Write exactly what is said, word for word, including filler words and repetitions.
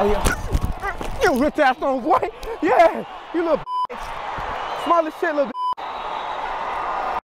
Oh yeah. You rich ass on boy. Yeah. You little bitch. Small as shit, little bitch.